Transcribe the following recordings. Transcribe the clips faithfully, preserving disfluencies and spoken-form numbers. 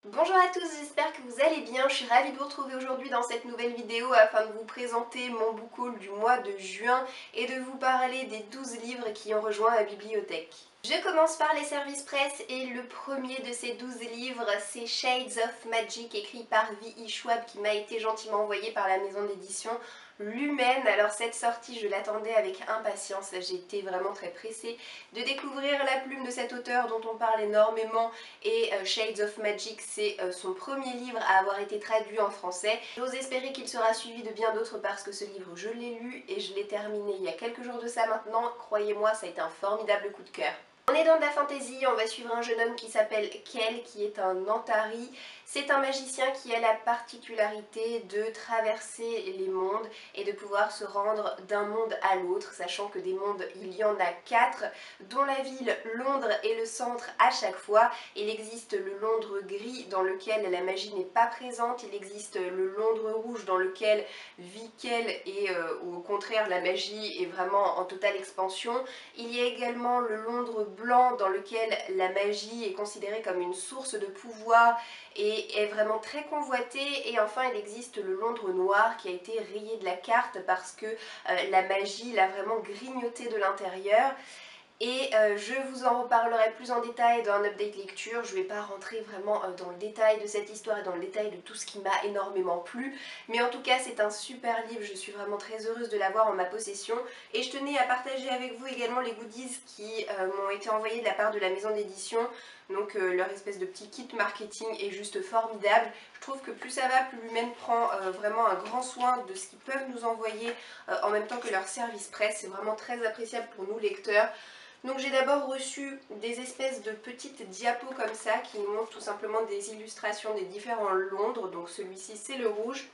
Bonjour à tous, j'espère que vous allez bien. Je suis ravie de vous retrouver aujourd'hui dans cette nouvelle vidéo afin de vous présenter mon book haul du mois de juin et de vous parler des douze livres qui ont rejoint ma bibliothèque. Je commence par les services presse et le premier de ces douze livres, c'est Shades of Magic, écrit par V E Schwab, qui m'a été gentiment envoyé par la maison d'édition Lumen. Alors cette sortie, je l'attendais avec impatience, j'étais vraiment très pressée de découvrir la plume de cet auteur dont on parle énormément, et euh, Shades of Magic, c'est euh, son premier livre à avoir été traduit en français. J'ose espérer qu'il sera suivi de bien d'autres parce que ce livre, je l'ai lu et je l'ai terminé il y a quelques jours de ça maintenant. Croyez-moi, ça a été un formidable coup de cœur. On est dans de la fantasy, on va suivre un jeune homme qui s'appelle Kel, qui est un Antari. C'est un magicien qui a la particularité de traverser les mondes et de pouvoir se rendre d'un monde à l'autre, sachant que des mondes, il y en a quatre, dont la ville Londres est le centre à chaque fois. Il existe le Londres gris dans lequel la magie n'est pas présente, il existe le Londres rouge dans lequel vit Kel et euh, au contraire la magie est vraiment en totale expansion. Il y a également le Londres blanc dans lequel la magie est considérée comme une source de pouvoir et est vraiment très convoitée. Et enfin il existe le Londres noir qui a été rayé de la carte parce que euh, la magie l'a vraiment grignoté de l'intérieur. Et euh, je vous en reparlerai plus en détail dans un update lecture. Je ne vais pas rentrer vraiment euh, dans le détail de cette histoire et dans le détail de tout ce qui m'a énormément plu. Mais en tout cas, c'est un super livre. Je suis vraiment très heureuse de l'avoir en ma possession. Et je tenais à partager avec vous également les goodies qui euh, m'ont été envoyés de la part de la maison d'édition. Donc euh, leur espèce de petit kit marketing est juste formidable. Je trouve que plus ça va, plus Lumen prend euh, vraiment un grand soin de ce qu'ils peuvent nous envoyer euh, en même temps que leur service presse. C'est vraiment très appréciable pour nous lecteurs. Donc j'ai d'abord reçu des espèces de petites diapos comme ça qui nous montrent tout simplement des illustrations des différents Londres. Donc celui-ci c'est le rouge.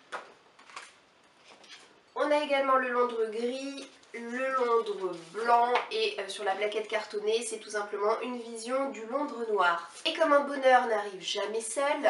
On a également le Londres gris, le Londres blanc et euh, sur la plaquette cartonnée c'est tout simplement une vision du Londres noir. Et comme un bonheur n'arrive jamais seul,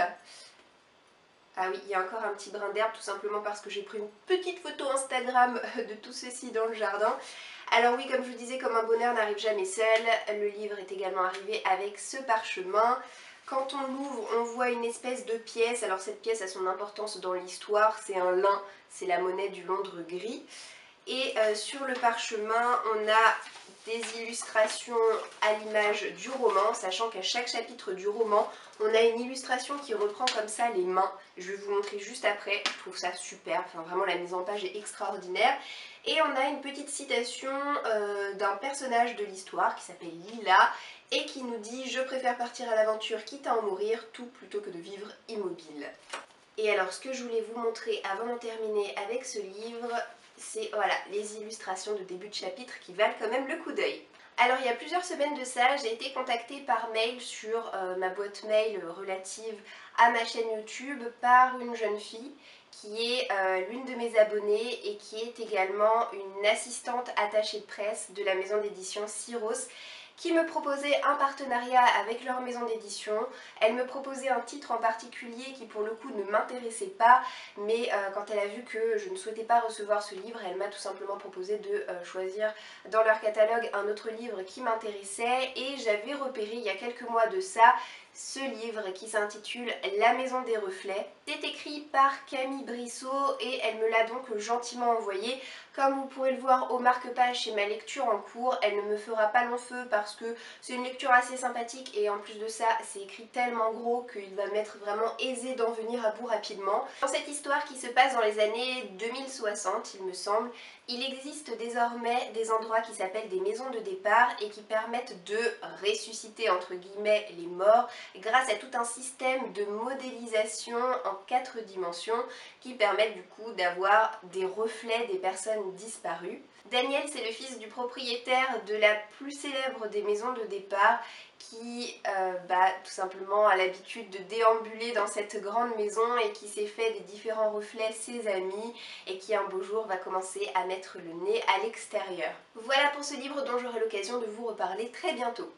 ah oui, il y a encore un petit brin d'herbe tout simplement parce que j'ai pris une petite photo Instagram de tout ceci dans le jardin. Alors oui, comme je vous disais, comme un bonheur n'arrive jamais seul, le livre est également arrivé avec ce parchemin. Quand on l'ouvre, on voit une espèce de pièce. Alors cette pièce a son importance dans l'histoire, c'est un lin, c'est la monnaie du Londres gris. Et euh, sur le parchemin, on a des illustrations à l'image du roman, sachant qu'à chaque chapitre du roman, on a une illustration qui reprend comme ça les mains. Je vais vous montrer juste après, je trouve ça super, enfin vraiment la mise en page est extraordinaire. Et on a une petite citation euh, d'un personnage de l'histoire qui s'appelle Lila et qui nous dit « Je préfère partir à l'aventure quitte à en mourir, tout plutôt que de vivre immobile ». Et alors ce que je voulais vous montrer avant d'en terminer avec ce livre, c'est voilà, les illustrations de début de chapitre qui valent quand même le coup d'œil. Alors il y a plusieurs semaines de ça, j'ai été contactée par mail sur euh, ma boîte mail relative à ma chaîne YouTube par une jeune fille qui est euh, l'une de mes abonnées et qui est également une assistante attachée de presse de la maison d'édition Syros, qui me proposait un partenariat avec leur maison d'édition. Elle me proposait un titre en particulier qui pour le coup ne m'intéressait pas, mais euh, quand elle a vu que je ne souhaitais pas recevoir ce livre, elle m'a tout simplement proposé de euh, choisir dans leur catalogue un autre livre qui m'intéressait, et j'avais repéré il y a quelques mois de ça ce livre qui s'intitule La Maison des Reflets. C'est écrit par Camille Brissot et elle me l'a donc gentiment envoyé. Comme vous pourrez le voir au marque-page chez ma lecture en cours, elle ne me fera pas long feu parce que c'est une lecture assez sympathique et en plus de ça, c'est écrit tellement gros qu'il va m'être vraiment aisé d'en venir à bout rapidement. Dans cette histoire qui se passe dans les années deux mille soixante, il me semble, il existe désormais des endroits qui s'appellent des maisons de départ et qui permettent de ressusciter entre guillemets les morts grâce à tout un système de modélisation en quatre dimensions qui permettent du coup d'avoir des reflets des personnes disparues. Daniel, c'est le fils du propriétaire de la plus célèbre des maisons de départ qui euh, bah, tout simplement a l'habitude de déambuler dans cette grande maison et qui s'est fait des différents reflets ses amis et qui un beau jour va commencer à mettre le nez à l'extérieur. Voilà pour ce livre dont j'aurai l'occasion de vous reparler très bientôt.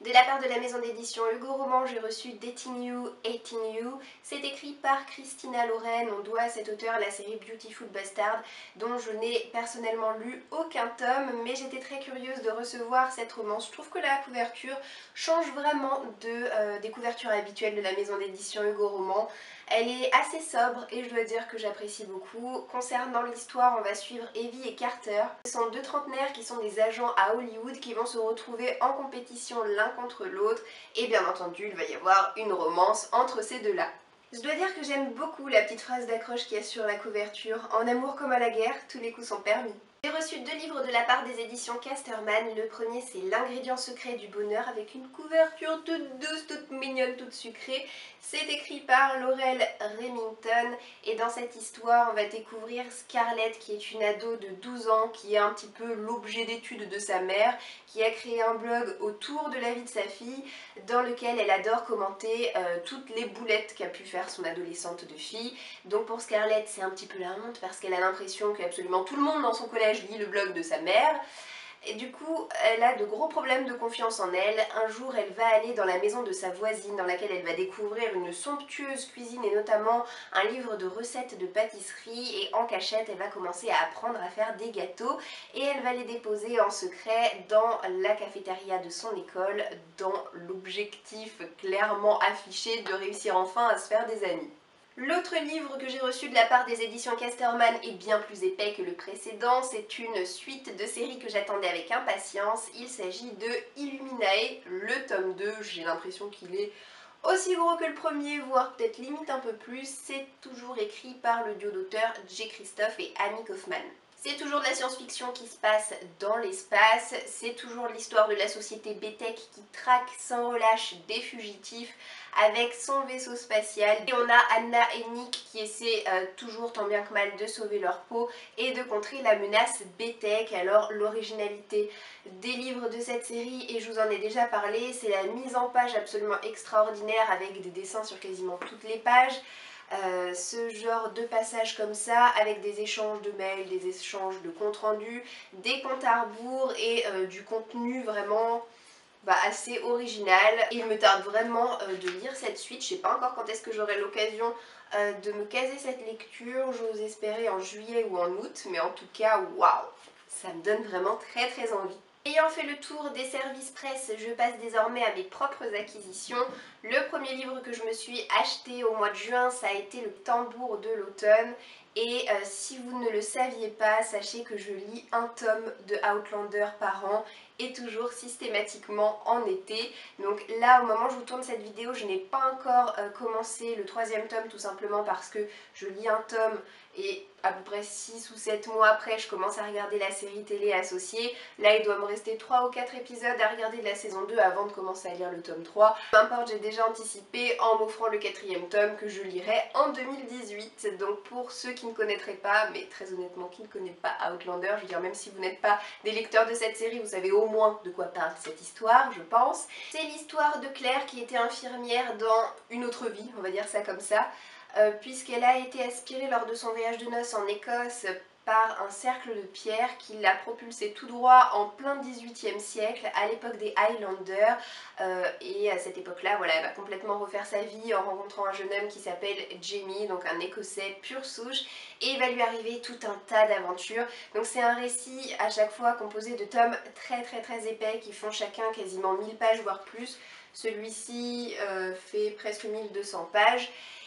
De la part de la maison d'édition Hugo Roman, j'ai reçu Dating You, Hating You. C'est écrit par Christina Lauren. On doit à cet auteur la série Beautiful Bastard, dont je n'ai personnellement lu aucun tome, mais j'étais très curieuse de recevoir cette romance. Je trouve que la couverture change vraiment de, euh, des couvertures habituelles de la maison d'édition Hugo Roman. Elle est assez sobre et je dois dire que j'apprécie beaucoup. Concernant l'histoire, on va suivre Evie et Carter. Ce sont deux trentenaires qui sont des agents à Hollywood qui vont se retrouver en compétition l'un contre l'autre et bien entendu il va y avoir une romance entre ces deux-là. Je dois dire que j'aime beaucoup la petite phrase d'accroche qu'il y a sur la couverture. En amour comme à la guerre, tous les coups sont permis. J'ai reçu deux livres de la part des éditions Casterman. Le premier c'est L'ingrédient secret du bonheur avec une couverture toute douce, toute mignonne, toute sucrée. C'est écrit par Laurel Remington et dans cette histoire on va découvrir Scarlett qui est une ado de douze ans qui est un petit peu l'objet d'étude de sa mère, qui a créé un blog autour de la vie de sa fille dans lequel elle adore commenter euh, toutes les boulettes qu'a pu faire son adolescente de fille. Donc pour Scarlett c'est un petit peu la honte parce qu'elle a l'impression qu'absolument tout le monde dans son collège lit le blog de sa mère. Et du coup, elle a de gros problèmes de confiance en elle. Un jour, elle va aller dans la maison de sa voisine dans laquelle elle va découvrir une somptueuse cuisine et notamment un livre de recettes de pâtisserie. Et en cachette, elle va commencer à apprendre à faire des gâteaux et elle va les déposer en secret dans la cafétéria de son école dans l'objectif clairement affiché de réussir enfin à se faire des amis. L'autre livre que j'ai reçu de la part des éditions Casterman est bien plus épais que le précédent, c'est une suite de séries que j'attendais avec impatience. Il s'agit de Illuminae, le tome deux, j'ai l'impression qu'il est aussi gros que le premier, voire peut-être limite un peu plus. C'est toujours écrit par le duo d'auteurs Jay Christophe et Amy Kaufman. C'est toujours de la science-fiction qui se passe dans l'espace, c'est toujours l'histoire de la société B T E C qui traque sans relâche des fugitifs avec son vaisseau spatial. Et on a Anna et Nick qui essaient euh, toujours tant bien que mal de sauver leur peau et de contrer la menace B T E C. Alors l'originalité des livres de cette série, et je vous en ai déjà parlé, c'est la mise en page absolument extraordinaire avec des dessins sur quasiment toutes les pages. Euh, ce genre de passages comme ça avec des échanges de mails, des échanges de comptes rendus, des comptes à rebours et euh, du contenu vraiment bah, assez original. Et il me tarde vraiment euh, de lire cette suite. Je sais pas encore quand est-ce que j'aurai l'occasion euh, de me caser cette lecture. J'ose espérer en juillet ou en août, mais en tout cas waouh, ça me donne vraiment très très envie. Ayant fait le tour des services presse, je passe désormais à mes propres acquisitions. Le premier livre que je me suis acheté au mois de juin, ça a été Le Tambour de l'automne. Et euh, si vous ne le saviez pas, sachez que je lis un tome de Outlander par an et toujours systématiquement en été. Donc là, au moment où je vous tourne cette vidéo, je n'ai pas encore euh, commencé le troisième tome, tout simplement parce que je lis un tome et à peu près six ou sept mois après, je commence à regarder la série télé associée. Là, il doit me rester trois ou quatre épisodes à regarder de la saison deux avant de commencer à lire le tome trois. Peu importe, j'ai déjà anticipé en m'offrant le quatrième tome que je lirai en deux mille dix-huit. Donc pour ceux qui ne connaîtraient pas, mais très honnêtement qui ne connaissent pas Outlander, je veux dire même si vous n'êtes pas des lecteurs de cette série, vous savez au moins de quoi parle cette histoire, je pense. C'est l'histoire de Claire qui était infirmière dans une autre vie, on va dire ça comme ça. Euh, puisqu'elle a été aspirée lors de son voyage de noces en Écosse par un cercle de pierre qui l'a propulsée tout droit en plein dix-huitième siècle, à l'époque des Highlanders. Euh, et à cette époque-là, voilà, elle va complètement refaire sa vie en rencontrant un jeune homme qui s'appelle Jamie, donc un Écossais pur souche, et il va lui arriver tout un tas d'aventures. Donc c'est un récit à chaque fois composé de tomes très très très épais qui font chacun quasiment mille pages voire plus. Celui-ci euh, fait presque mille deux cents pages.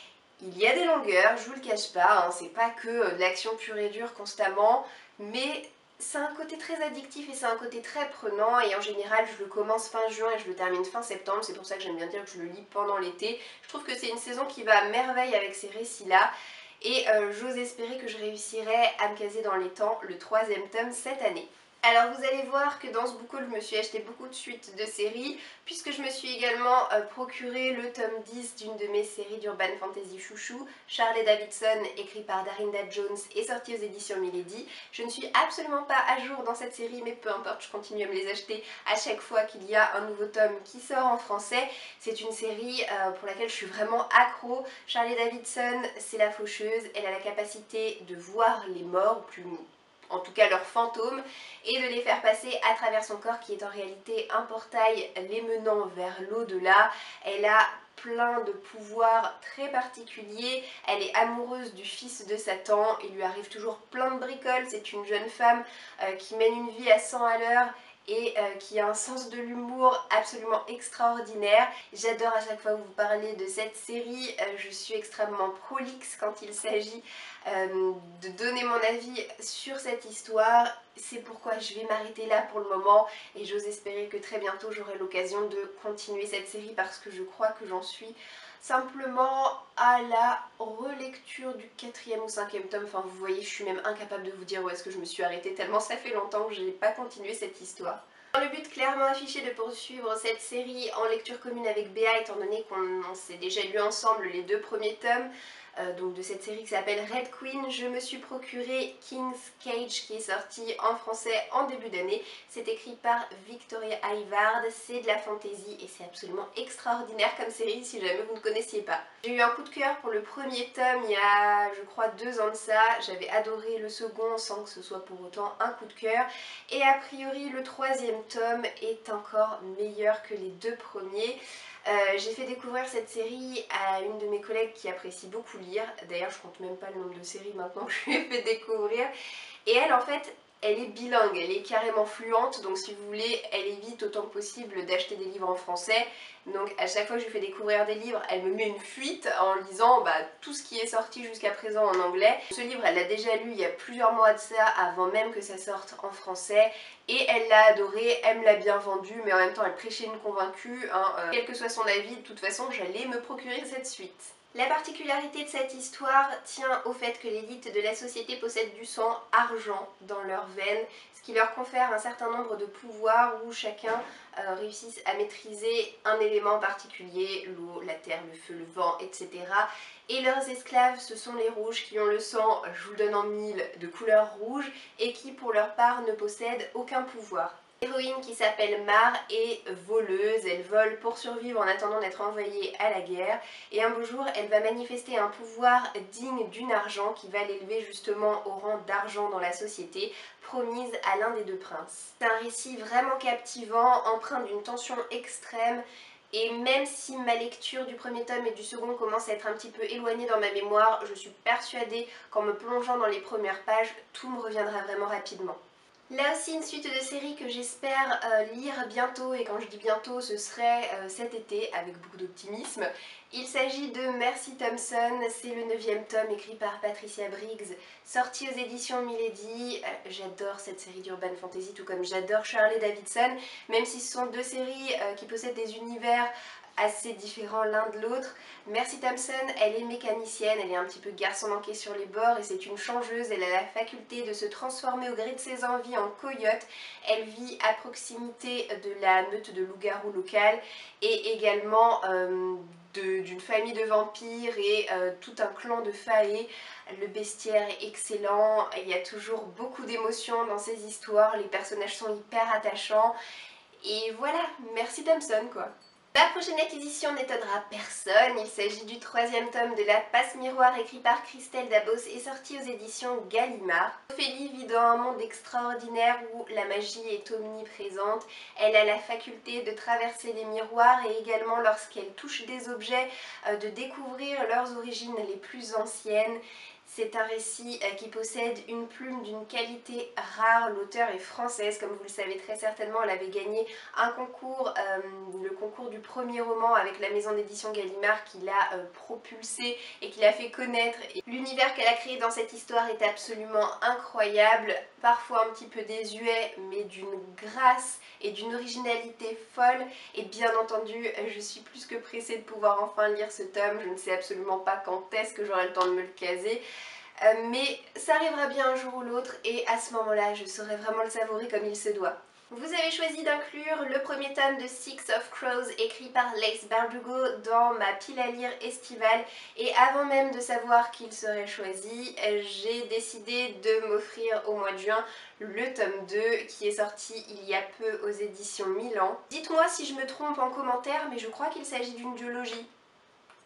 Il y a des longueurs, je vous le cache pas, hein, c'est pas que de l'action pure et dure constamment, mais c'est un côté très addictif et c'est un côté très prenant, et en général je le commence fin juin et je le termine fin septembre, c'est pour ça que j'aime bien dire que je le lis pendant l'été. Je trouve que c'est une saison qui va à merveille avec ces récits-là, et euh, j'ose espérer que je réussirai à me caser dans les temps le troisième tome cette année. Alors vous allez voir que dans ce book haul je me suis acheté beaucoup de suites de séries, puisque je me suis également euh, procuré le tome dix d'une de mes séries d'Urban Fantasy chouchou, Charlie Davidson, écrit par Darinda Jones et sorti aux éditions Milady. Je ne suis absolument pas à jour dans cette série, mais peu importe, je continue à me les acheter à chaque fois qu'il y a un nouveau tome qui sort en français. C'est une série euh, pour laquelle je suis vraiment accro. Charlie Davidson, c'est la faucheuse, elle a la capacité de voir les morts, plus en tout cas leurs fantômes, et de les faire passer à travers son corps qui est en réalité un portail les menant vers l'au-delà. Elle a plein de pouvoirs très particuliers, elle est amoureuse du fils de Satan, il lui arrive toujours plein de bricoles, c'est une jeune femme euh, qui mène une vie à cent à l'heure et euh, qui a un sens de l'humour absolument extraordinaire. J'adore à chaque fois vous parler de cette série, euh, je suis extrêmement prolixe quand il s'agit euh, de donner mon avis sur cette histoire. C'est pourquoi je vais m'arrêter là pour le moment et j'ose espérer que très bientôt j'aurai l'occasion de continuer cette série parce que je crois que j'en suis simplement à la relecture du quatrième ou cinquième tome. Enfin vous voyez, je suis même incapable de vous dire où est-ce que je me suis arrêtée tellement ça fait longtemps que je n'ai pas continué cette histoire. Dans le but clairement affiché de poursuivre cette série en lecture commune avec Béa, étant donné qu'on s'est déjà lu ensemble les deux premiers tomes, Euh, donc de cette série qui s'appelle Red Queen, je me suis procuré King's Cage qui est sorti en français en début d'année. C'est écrit par Victoria Ayvard, c'est de la fantasy et c'est absolument extraordinaire comme série si jamais vous ne connaissiez pas. J'ai eu un coup de cœur pour le premier tome il y a je crois deux ans de ça, j'avais adoré le second sans que ce soit pour autant un coup de cœur et a priori le troisième tome est encore meilleur que les deux premiers. Euh, j'ai fait découvrir cette série à une de mes collègues qui apprécie beaucoup lire, d'ailleurs je compte même pas le nombre de séries maintenant que je lui ai fait découvrir, et elle en fait elle est bilingue, elle est carrément fluente, donc si vous voulez elle évite autant que possible d'acheter des livres en français, donc à chaque fois que je lui fais découvrir des livres elle me met une fuite en lisant bah, tout ce qui est sorti jusqu'à présent en anglais. Ce livre elle l'a déjà lu il y a plusieurs mois de ça avant même que ça sorte en français et elle l'a adoré, elle me l'a bien vendu mais en même temps elle prêchait une convaincue, hein, euh, quel que soit son avis de toute façon j'allais me procurer cette suite. La particularité de cette histoire tient au fait que l'élite de la société possède du sang argent dans leurs veines, ce qui leur confère un certain nombre de pouvoirs où chacun euh, réussisse à maîtriser un élément particulier, l'eau, la terre, le feu, le vent, et cetera. Et leurs esclaves, ce sont les rouges qui ont le sang, je vous le donne en mille, de couleur rouge et qui pour leur part ne possèdent aucun pouvoir. L'héroïne qui s'appelle Mar est voleuse, elle vole pour survivre en attendant d'être envoyée à la guerre et un beau jour elle va manifester un pouvoir digne d'une argent qui va l'élever justement au rang d'argent dans la société, promise à l'un des deux princes. C'est un récit vraiment captivant, empreint d'une tension extrême. Et même si ma lecture du premier tome et du second commence à être un petit peu éloignée dans ma mémoire, je suis persuadée qu'en me plongeant dans les premières pages, tout me reviendra vraiment rapidement. Là aussi une suite de séries que j'espère euh, lire bientôt, et quand je dis bientôt ce serait euh, cet été avec beaucoup d'optimisme. Il s'agit de Mercy Thompson, c'est le neuvième tome écrit par Patricia Briggs, sorti aux éditions Milady. Euh, j'adore cette série d'urban fantasy tout comme j'adore Shirley Davidson, même si ce sont deux séries euh, qui possèdent des univers assez différents l'un de l'autre. Mercy Thompson, elle est mécanicienne, elle est un petit peu garçon manqué sur les bords et c'est une changeuse, elle a la faculté de se transformer au gré de ses envies en coyote. Elle vit à proximité de la meute de loups-garous locale et également euh, d'une famille de vampires et euh, tout un clan de faées. Le bestiaire est excellent, il y a toujours beaucoup d'émotions dans ces histoires, les personnages sont hyper attachants et voilà, Mercy Thompson quoi. La prochaine acquisition n'étonnera personne, il s'agit du troisième tome de La Passe Miroir écrit par Christelle Dabos et sorti aux éditions Gallimard. Ophélie vit dans un monde extraordinaire où la magie est omniprésente. Elle a la faculté de traverser les miroirs et également lorsqu'elle touche des objets de découvrir leurs origines les plus anciennes. C'est un récit qui possède une plume d'une qualité rare. L'auteure est française, comme vous le savez très certainement. Elle avait gagné un concours, euh, le concours du premier roman avec la maison d'édition Gallimard qui l'a euh, propulsé et qui l'a fait connaître. L'univers qu'elle a créé dans cette histoire est absolument incroyable, parfois un petit peu désuet, mais d'une grâce et d'une originalité folle. Et bien entendu, je suis plus que pressée de pouvoir enfin lire ce tome. Je ne sais absolument pas quand est-ce que j'aurai le temps de me le caser. Euh, mais ça arrivera bien un jour ou l'autre et à ce moment-là, je saurai vraiment le savourer comme il se doit. Vous avez choisi d'inclure le premier tome de Six of Crows écrit par Lace Bardugo dans ma pile à lire estivale et avant même de savoir qu'il serait choisi, j'ai décidé de m'offrir au mois de juin le tome deux qui est sorti il y a peu aux éditions Milan. Dites-moi si je me trompe en commentaire, mais je crois qu'il s'agit d'une duologie.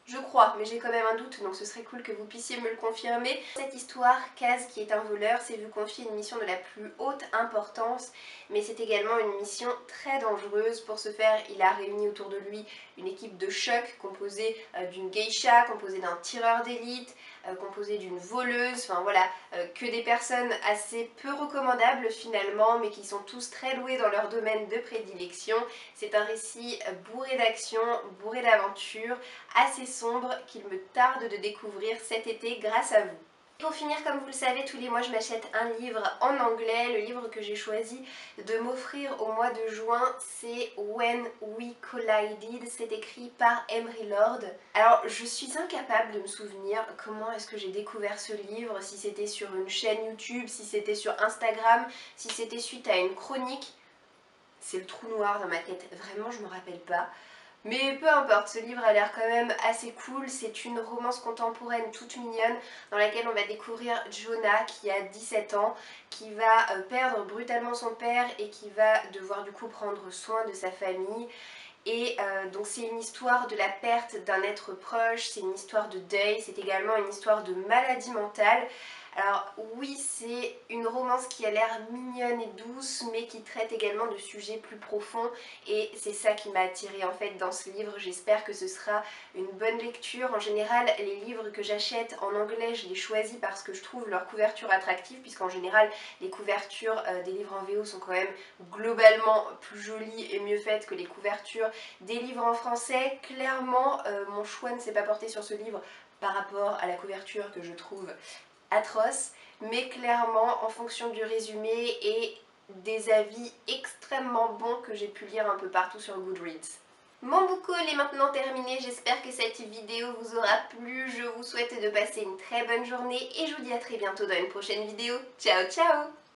Je crois, mais j'ai quand même un doute, donc ce serait cool que vous puissiez me le confirmer. Cette histoire, Kaz, qui est un voleur, s'est vu confier une mission de la plus haute importance, mais c'est également une mission très dangereuse. Pour ce faire, il a réuni autour de lui une équipe de choc composée euh, d'une geisha, composée d'un tireur d'élite, euh, composée d'une voleuse, enfin voilà, euh, que des personnes assez peu recommandables finalement, mais qui sont tous très doués dans leur domaine de prédilection. C'est un récit bourré d'action, bourré d'aventure, assez sombre qu'il me tarde de découvrir cet été grâce à vous. Pour finir, comme vous le savez, tous les mois je m'achète un livre en anglais. Le livre que j'ai choisi de m'offrir au mois de juin, c'est When We Collided. C'est écrit par Emery Lord. Alors, je suis incapable de me souvenir comment est-ce que j'ai découvert ce livre, si c'était sur une chaîne YouTube, si c'était sur Instagram, si c'était suite à une chronique. C'est le trou noir dans ma tête, vraiment je me rappelle pas. Mais peu importe, ce livre a l'air quand même assez cool. C'est une romance contemporaine toute mignonne dans laquelle on va découvrir Jonah qui a dix-sept ans, qui va euh, perdre brutalement son père et qui va devoir du coup prendre soin de sa famille. Et euh, donc c'est une histoire de la perte d'un être proche, c'est une histoire de deuil, c'est également une histoire de maladie mentale. Alors oui, c'est une romance qui a l'air mignonne et douce, mais qui traite également de sujets plus profonds, et c'est ça qui m'a attirée en fait dans ce livre. J'espère que ce sera une bonne lecture. En général, les livres que j'achète en anglais, je les choisis parce que je trouve leur couverture attractive, puisqu'en général, les couvertures euh, des livres en V O sont quand même globalement plus jolies et mieux faites que les couvertures des livres en français. Clairement, euh, mon choix ne s'est pas porté sur ce livre par rapport à la couverture que je trouve atroce, mais clairement en fonction du résumé et des avis extrêmement bons que j'ai pu lire un peu partout sur Goodreads. Mon book haul est maintenant terminé, j'espère que cette vidéo vous aura plu, je vous souhaite de passer une très bonne journée et je vous dis à très bientôt dans une prochaine vidéo. Ciao ciao!